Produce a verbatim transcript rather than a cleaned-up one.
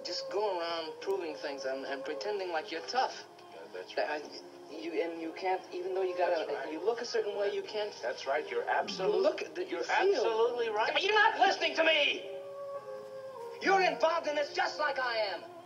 just go around proving things and, and pretending like you're tough. Yeah, that's right. I, you and you can't, even though you gotta, Right. you look a certain way, you can't. That's right. You're absolutely. You look, You're you feel. absolutely right. But you're not listening to me. You're involved in this just like I am.